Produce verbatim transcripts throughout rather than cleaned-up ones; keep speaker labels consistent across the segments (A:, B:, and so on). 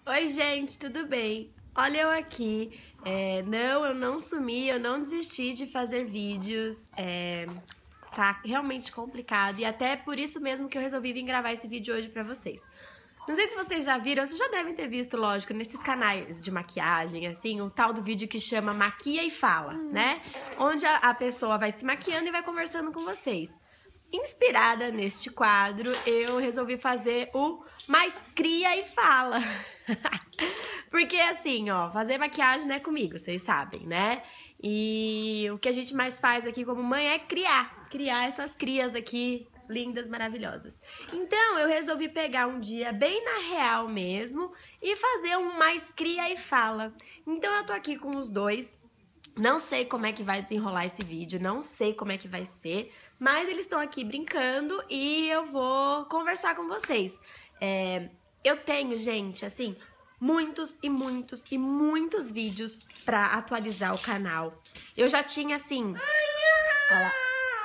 A: Oi, gente, tudo bem? Olha eu aqui. É, não, eu não sumi, eu não desisti de fazer vídeos. É, tá realmente complicado e até por isso mesmo que eu resolvi vir gravar esse vídeo hoje pra vocês. Não sei se vocês já viram, vocês já devem ter visto, lógico, nesses canais de maquiagem, assim, o tal do vídeo que chama Maquia e Fala, né? Onde a, a pessoa vai se maquiando e vai conversando com vocês. Inspirada neste quadro, eu resolvi fazer o Mais Cria e Fala. Porque assim, ó, fazer maquiagem não é comigo, vocês sabem, né? E o que a gente mais faz aqui como mãe é criar. Criar essas crias aqui, lindas, maravilhosas. Então, eu resolvi pegar um dia bem na real mesmo e fazer um Mais Cria e Fala. Então, eu tô aqui com os dois. Não sei como é que vai desenrolar esse vídeo, não sei como é que vai ser, mas eles estão aqui brincando e eu vou conversar com vocês. É, eu tenho, gente, assim, muitos e muitos e muitos vídeos pra atualizar o canal. Eu já tinha, assim... Olha lá.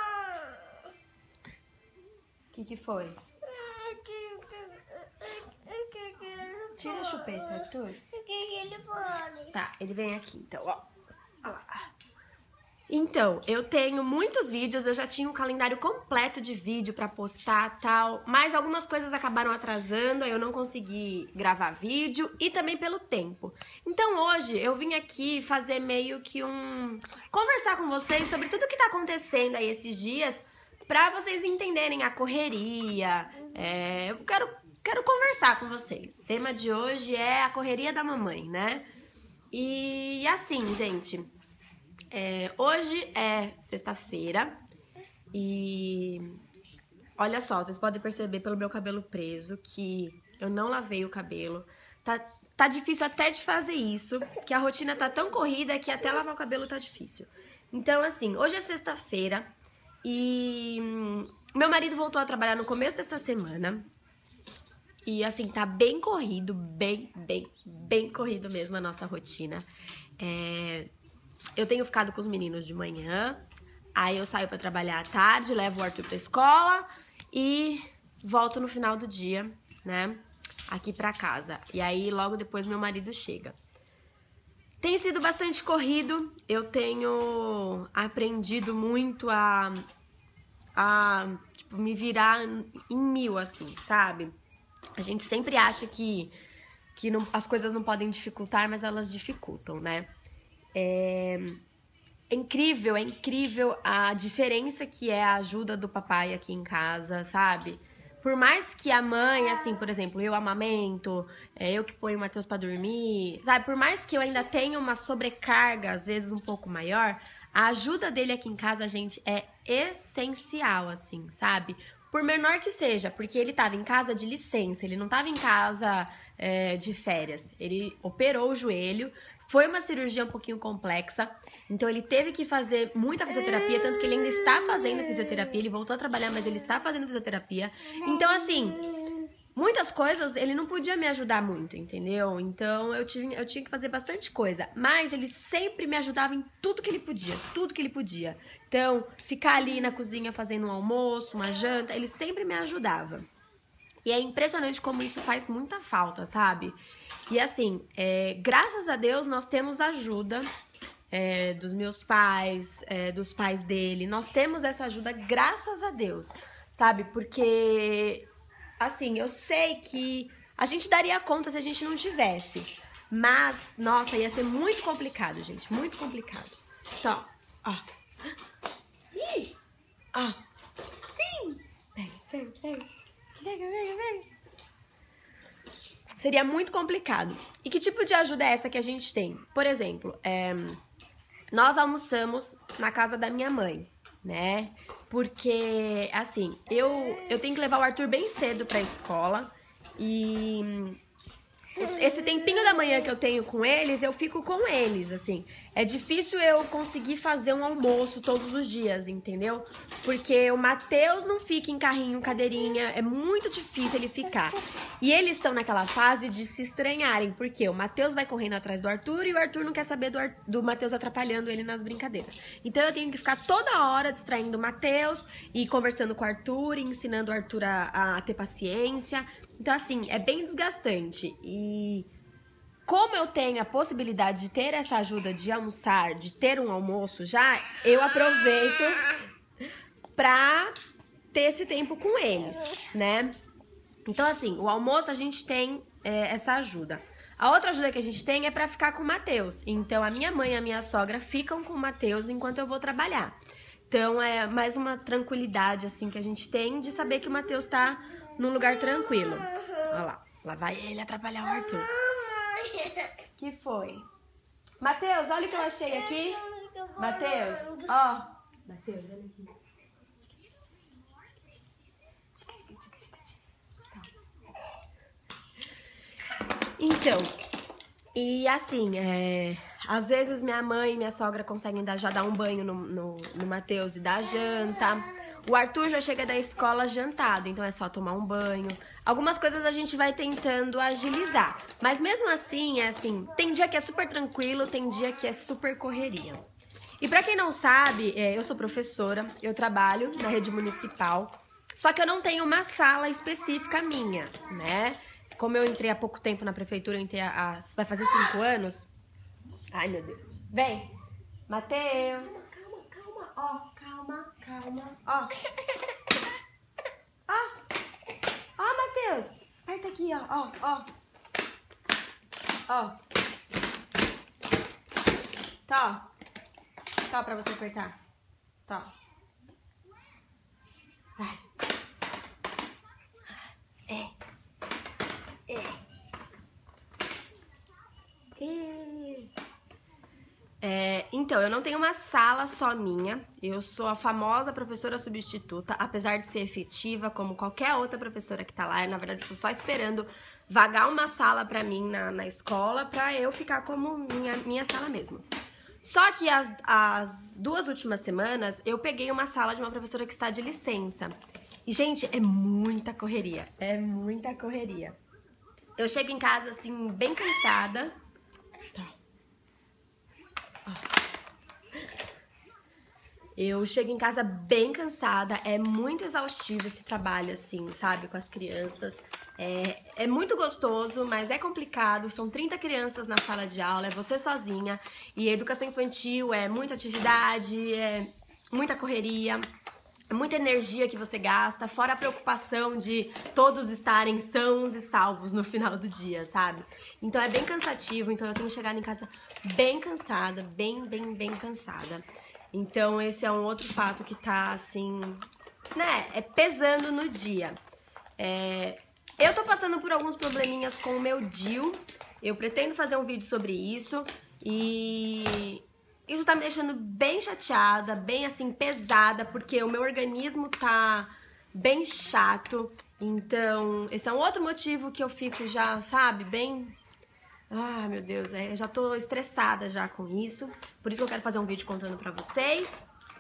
A: O que que foi? Tira a chupeta, Arthur. Tá, ele vem aqui, então, ó. Olha lá. Então, eu tenho muitos vídeos, eu já tinha um calendário completo de vídeo pra postar tal, mas algumas coisas acabaram atrasando, aí eu não consegui gravar vídeo e também pelo tempo. Então hoje eu vim aqui fazer meio que um... conversar com vocês sobre tudo que tá acontecendo aí esses dias, pra vocês entenderem a correria. É... eu quero, quero conversar com vocês. O tema de hoje é a correria da mamãe, né? E assim, gente... É, hoje é sexta-feira e olha só, vocês podem perceber pelo meu cabelo preso que eu não lavei o cabelo. Tá, tá difícil até de fazer isso, que a rotina tá tão corrida que até lavar o cabelo tá difícil. Então, assim, hoje é sexta-feira e hum, meu marido voltou a trabalhar no começo dessa semana. E assim, tá bem corrido, bem, bem, bem corrido mesmo a nossa rotina. É... Eu tenho ficado com os meninos de manhã, aí eu saio pra trabalhar à tarde, levo o Arthur pra escola e volto no final do dia, né, aqui pra casa. E aí logo depois meu marido chega. Tem sido bastante corrido, eu tenho aprendido muito a, a tipo, me virar em mil, assim, sabe? A gente sempre acha que, que não, as coisas não podem dificultar, mas elas dificultam, né? É... é incrível, é incrível a diferença que é a ajuda do papai aqui em casa, sabe? Por mais que a mãe, assim, por exemplo, eu amamento, é eu que ponho o Matheus pra dormir, sabe? Por mais que eu ainda tenha uma sobrecarga, às vezes um pouco maior, a ajuda dele aqui em casa, gente, é essencial, assim, sabe? Por menor que seja, porque ele tava em casa de licença, ele não tava em casa é, de férias. Ele operou o joelho, foi uma cirurgia um pouquinho complexa, então ele teve que fazer muita fisioterapia, tanto que ele ainda está fazendo fisioterapia, ele voltou a trabalhar, mas ele está fazendo fisioterapia. Então, assim, muitas coisas ele não podia me ajudar muito, entendeu? Então eu tinha, eu tinha que fazer bastante coisa, mas ele sempre me ajudava em tudo que ele podia, tudo que ele podia. Então, ficar ali na cozinha fazendo um almoço, uma janta, ele sempre me ajudava. E é impressionante como isso faz muita falta, sabe? E assim, é, graças a Deus nós temos ajuda é, dos meus pais, é, dos pais dele. Nós temos essa ajuda graças a Deus, sabe? Porque, assim, eu sei que a gente daria conta se a gente não tivesse. Mas, nossa, ia ser muito complicado, gente, muito complicado. Então, ó. Ih! Ó. Sim! Pega, pega, pega. Pega, pega, pega. Seria muito complicado. E que tipo de ajuda é essa que a gente tem? Por exemplo, é, nós almoçamos na casa da minha mãe, né? Porque, assim, eu, eu tenho que levar o Arthur bem cedo pra escola e... esse tempinho da manhã que eu tenho com eles, eu fico com eles, assim. É difícil eu conseguir fazer um almoço todos os dias, entendeu? Porque o Matheus não fica em carrinho, cadeirinha, é muito difícil ele ficar. E eles estão naquela fase de se estranharem, porque o Matheus vai correndo atrás do Arthur e o Arthur não quer saber do, do Matheus atrapalhando ele nas brincadeiras. Então eu tenho que ficar toda hora distraindo o Matheus e conversando com o Arthur, e ensinando o Arthur a, a ter paciência. Então, assim, é bem desgastante. E como eu tenho a possibilidade de ter essa ajuda de almoçar, de ter um almoço já, eu aproveito pra ter esse tempo com eles, né? Então, assim, o almoço a gente tem é, essa ajuda. A outra ajuda que a gente tem é pra ficar com o Matheus. Então, a minha mãe e a minha sogra ficam com o Matheus enquanto eu vou trabalhar. Então, é mais uma tranquilidade, assim, que a gente tem de saber que o Matheus tá num lugar tranquilo. Olha lá, lá vai ele atrapalhar o Arthur. Que foi? Matheus, olha o que eu achei aqui. Matheus, ó. Matheus, olha aqui. Então, e assim, é, às vezes minha mãe e minha sogra conseguem dar, já dar um banho no, no, no Matheus e dar janta. O Arthur já chega da escola jantado, então é só tomar um banho. Algumas coisas a gente vai tentando agilizar, mas mesmo assim, é assim, tem dia que é super tranquilo, tem dia que é super correria. E pra quem não sabe, é, eu sou professora, eu trabalho na rede municipal, só que eu não tenho uma sala específica minha, né? Como eu entrei há pouco tempo na prefeitura, eu entrei há, há, vai fazer cinco anos. Ai, meu Deus. Vem. Matheus. Calma, calma. Ó, calma, calma. Ó. Ó. Ó, Matheus. Aperta aqui, ó. Ó, ó. Ó. Tá, ó. Tá pra você apertar. Tá. Vai. É. É, então, eu não tenho uma sala só minha, eu sou a famosa professora substituta, apesar de ser efetiva como qualquer outra professora que tá lá. Eu, na verdade, tô só esperando vagar uma sala pra mim na, na escola pra eu ficar como minha, minha sala mesmo. Só que as, as duas últimas semanas eu peguei uma sala de uma professora que está de licença. E, gente, é muita correria, é muita correria. Eu chego em casa, assim, bem cansada. Tá. Eu chego em casa bem cansada, é muito exaustivo esse trabalho, assim, sabe, com as crianças. É, é muito gostoso, mas é complicado, são trinta crianças na sala de aula, é você sozinha. E a educação infantil é muita atividade, é muita correria, é muita energia que você gasta, fora a preocupação de todos estarem sãos e salvos no final do dia, sabe? Então é bem cansativo, então eu tenho chegado em casa bem cansada, bem, bem, bem cansada. Então esse é um outro fato que tá, assim, né, é pesando no dia. É, eu tô passando por alguns probleminhas com o meu D I U, eu pretendo fazer um vídeo sobre isso e isso tá me deixando bem chateada, bem, assim, pesada, porque o meu organismo tá bem chato. Então esse é um outro motivo que eu fico já, sabe, bem... Ah, meu Deus, é, eu já tô estressada já com isso. Por isso que eu quero fazer um vídeo contando pra vocês.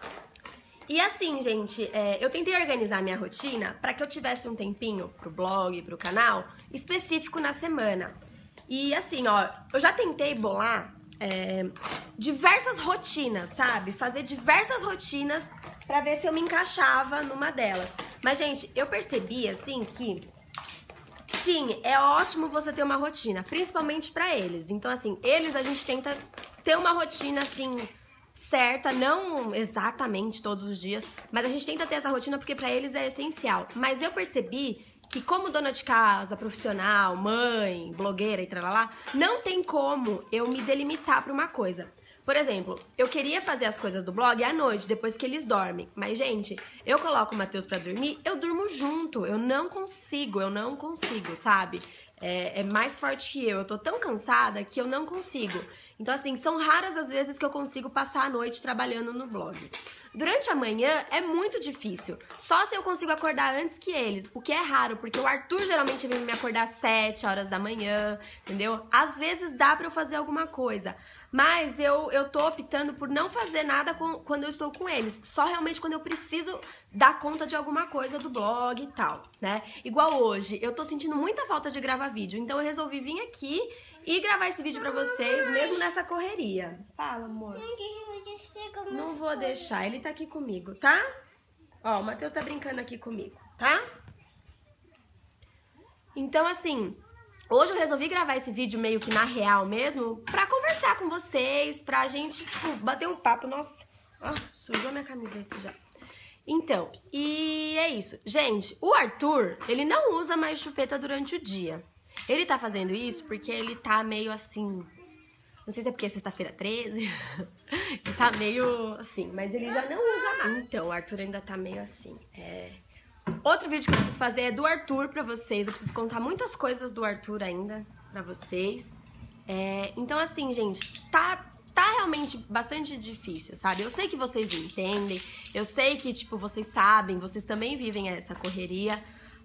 A: E assim, gente, é, eu tentei organizar minha rotina pra que eu tivesse um tempinho pro blog, pro canal, específico na semana. E assim, ó, eu já tentei bolar é, diversas rotinas, sabe? Fazer diversas rotinas pra ver se eu me encaixava numa delas. Mas, gente, eu percebi, assim, que... Sim, é ótimo você ter uma rotina, principalmente pra eles. Então, assim, eles a gente tenta ter uma rotina, assim, certa, não exatamente todos os dias, mas a gente tenta ter essa rotina porque pra eles é essencial. Mas eu percebi que como dona de casa, profissional, mãe, blogueira e tralalá, não tem como eu me delimitar pra uma coisa. Por exemplo, eu queria fazer as coisas do blog à noite, depois que eles dormem. Mas, gente, eu coloco o Matheus pra dormir, eu durmo junto. Eu não consigo, eu não consigo, sabe? É, é mais forte que eu. Eu tô tão cansada que eu não consigo. Então, assim, são raras as vezes que eu consigo passar a noite trabalhando no blog. Durante a manhã é muito difícil. Só se eu consigo acordar antes que eles, o que é raro, porque o Arthur geralmente vem me acordar às sete horas da manhã, entendeu? Às vezes dá pra eu fazer alguma coisa. Mas eu, eu tô optando por não fazer nada com, quando eu estou com eles. Só realmente quando eu preciso dar conta de alguma coisa do blog e tal, né? Igual hoje, eu tô sentindo muita falta de gravar vídeo. Então eu resolvi vir aqui e gravar esse vídeo pra vocês, mesmo nessa correria. Fala, amor. Não vou deixar, ele tá aqui comigo, tá? Ó, o Matheus tá brincando aqui comigo, tá? Então, assim... hoje eu resolvi gravar esse vídeo meio que na real mesmo, pra conversar com vocês, pra gente, tipo, bater um papo. Nossa, ah, sujou minha camiseta já. Então, e é isso. Gente, o Arthur, ele não usa mais chupeta durante o dia. Ele tá fazendo isso porque ele tá meio assim... Não sei se é porque é sexta-feira treze. Ele tá meio assim, mas ele já não usa mais. Então, o Arthur ainda tá meio assim. É... Outro vídeo que eu preciso fazer é do Arthur pra vocês. Eu preciso contar muitas coisas do Arthur ainda pra vocês. É... Então, assim, gente, tá... Tá realmente bastante difícil, sabe? Eu sei que vocês entendem, eu sei que, tipo, vocês sabem, vocês também vivem essa correria,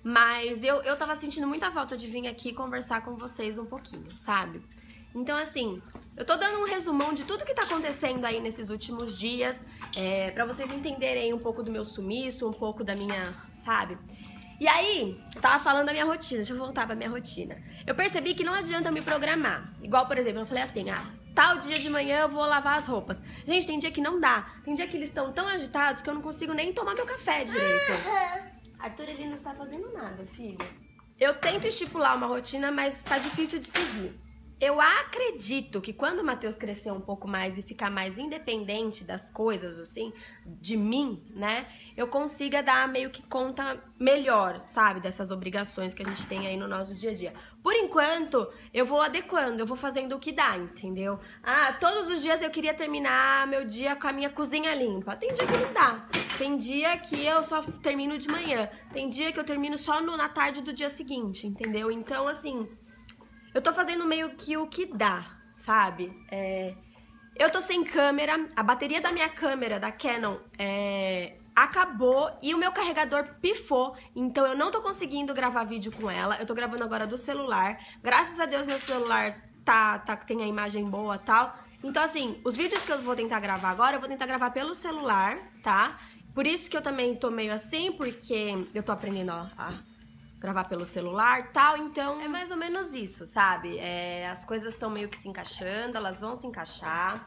A: mas eu, eu tava sentindo muita falta de vir aqui conversar com vocês um pouquinho, sabe? Então, assim, eu tô dando um resumão de tudo que tá acontecendo aí nesses últimos dias, é, pra vocês entenderem um pouco do meu sumiço, um pouco da minha, sabe? E aí, eu tava falando da minha rotina, deixa eu voltar pra minha rotina. Eu percebi que não adianta eu me programar. Igual, por exemplo, eu falei assim, ah, tal dia de manhã eu vou lavar as roupas. Gente, tem dia que não dá. Tem dia que eles estão tão agitados que eu não consigo nem tomar meu café direito. Arthur, ele não está fazendo nada, filho. Eu tento estipular uma rotina, mas tá difícil de seguir. Eu acredito que quando o Matheus crescer um pouco mais e ficar mais independente das coisas, assim, de mim, né, eu consiga dar meio que conta melhor, sabe, dessas obrigações que a gente tem aí no nosso dia a dia. Por enquanto, eu vou adequando, eu vou fazendo o que dá, entendeu? Ah, todos os dias eu queria terminar meu dia com a minha cozinha limpa. Tem dia que não dá. Tem dia que eu só termino de manhã. Tem dia que eu termino só no, na tarde do dia seguinte, entendeu? Então, assim... Eu tô fazendo meio que o que dá, sabe? É... Eu tô sem câmera, a bateria da minha câmera, da Canon, é... acabou e o meu carregador pifou, então eu não tô conseguindo gravar vídeo com ela. Eu tô gravando agora do celular. Graças a Deus meu celular tá, tá, tem a imagem boa e tal. Então, assim, os vídeos que eu vou tentar gravar agora, eu vou tentar gravar pelo celular, tá? Por isso que eu também tô meio assim, porque eu tô aprendendo, ó, a... gravar pelo celular e tal, então é mais ou menos isso, sabe? É, as coisas estão meio que se encaixando, elas vão se encaixar.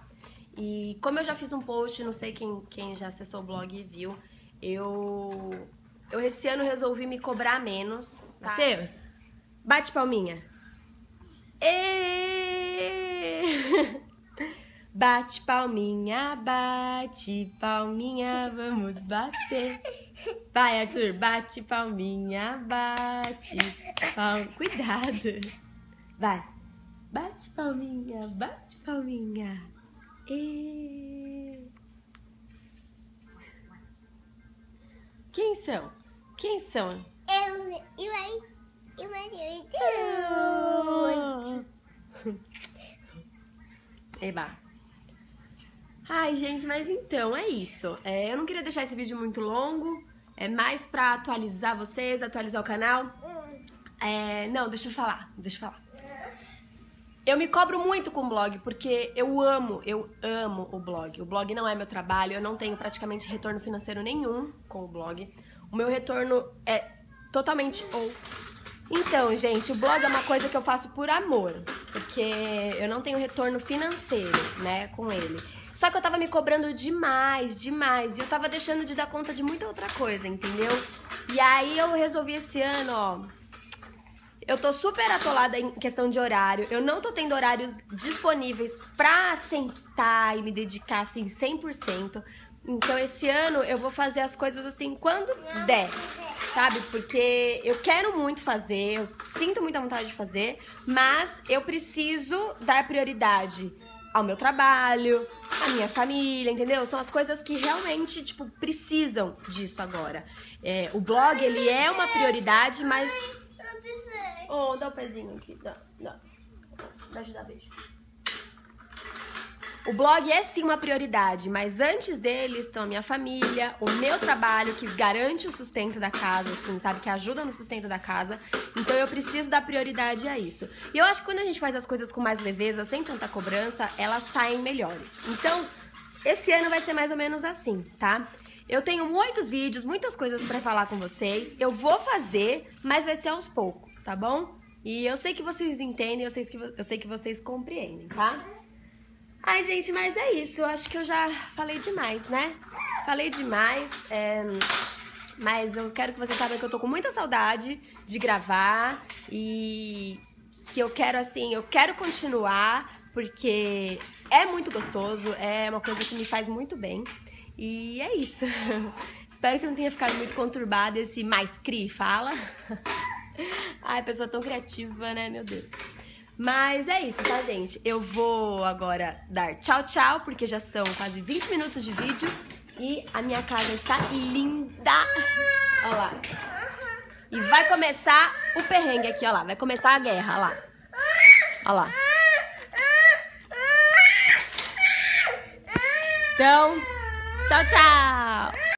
A: E como eu já fiz um post, não sei quem, quem já acessou o blog e viu, eu, eu esse ano resolvi me cobrar menos, sabe? Matheus, bate palminha. E... Bate palminha, bate palminha, vamos bater. Vai, Arthur, bate palminha, bate palminha. Cuidado. Vai. Bate palminha, bate palminha. E... Quem são? Quem são?
B: Eu e vai. E vai.
A: Eba. Ai, gente, mas então, é isso. É, eu não queria deixar esse vídeo muito longo. É mais pra atualizar vocês, atualizar o canal. É, não, deixa eu falar, deixa eu falar. Eu me cobro muito com o blog, porque eu amo, eu amo o blog. O blog não é meu trabalho, eu não tenho praticamente retorno financeiro nenhum com o blog. O meu retorno é totalmente ou... Então, gente, o blog é uma coisa que eu faço por amor, porque eu não tenho retorno financeiro, né, com ele. Só que eu tava me cobrando demais, demais, e eu tava deixando de dar conta de muita outra coisa, entendeu? E aí eu resolvi esse ano, ó, eu tô super atolada em questão de horário, eu não tô tendo horários disponíveis pra sentar e me dedicar, assim, cem por cento. Então, esse ano eu vou fazer as coisas assim quando der, sabe? Porque eu quero muito fazer, eu sinto muita vontade de fazer, mas eu preciso dar prioridade ao meu trabalho, à minha família, entendeu? São as coisas que realmente, tipo, precisam disso agora. É, o blog, ele é uma prioridade, mas... Oh, dá o pezinho aqui, dá, dá. Pra ajudar, beijo. O blog é sim uma prioridade, mas antes dele estão a minha família, o meu trabalho, que garante o sustento da casa, assim, sabe? Que ajuda no sustento da casa. Então eu preciso dar prioridade a isso. E eu acho que quando a gente faz as coisas com mais leveza, sem tanta cobrança, elas saem melhores. Então, esse ano vai ser mais ou menos assim, tá? Eu tenho muitos vídeos, muitas coisas pra falar com vocês. Eu vou fazer, mas vai ser aos poucos, tá bom? E eu sei que vocês entendem, eu sei que, eu sei que vocês compreendem, tá? Ai, gente, mas é isso. Eu acho que eu já falei demais, né? Falei demais, é... mas eu quero que vocês saibam que eu tô com muita saudade de gravar e que eu quero, assim, eu quero continuar, porque é muito gostoso, é uma coisa que me faz muito bem. E é isso. Espero que não tenha ficado muito conturbado esse mais cri, fala. Ai, pessoa tão criativa, né, meu Deus. Mas é isso, tá, gente? Eu vou agora dar tchau, tchau, porque já são quase vinte minutos de vídeo. E a minha casa está linda. Olha lá. E vai começar o perrengue aqui, olha lá. Vai começar a guerra, olha lá. Olha lá. Então, tchau, tchau.